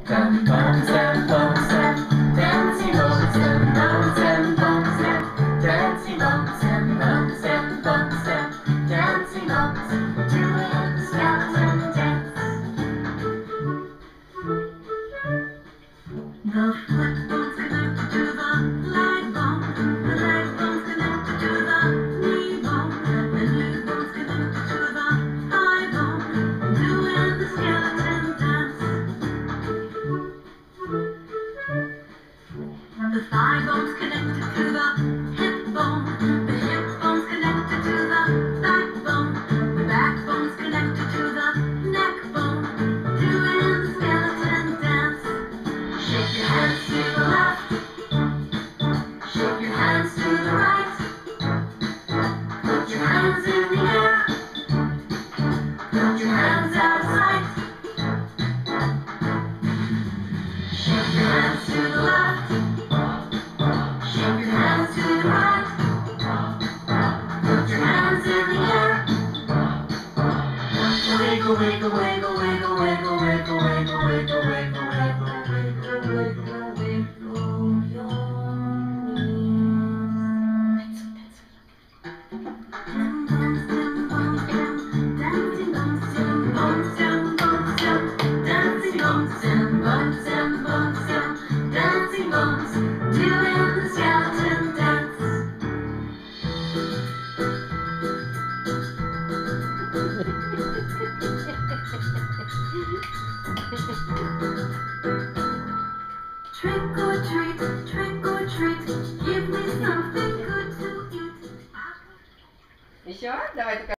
and bones and bones and dancing bones and bones and bones and dancing bones and bones and bones and dancing bones, doing the skeleton dance. The foot bone's connected to the leg bone, the leg bone's connected to the knee bone, the knee bone's connected to the thigh bone, doing the skeleton dance. The thigh bone's connected to the hip bone's connected to the backbone, the backbone's connected to the neck bone, doing the skeleton dance. Shake your hands to the left, shake your hands to the right, put your hands in the air, put your hands out of sight. Shake your hands to the left, shake your hands to the right, put your hands in the air. Wiggle, wiggle, wiggle, wiggle, wiggle, wiggle, wiggle, wiggle, wiggle, wiggle, wiggle, wiggle your knees. Dancing bones, dancing bones, dancing bones, dancing bones, dancing bones, doing the skeleton dance. Trick or treat, give me something good to eat. Еще? Давай.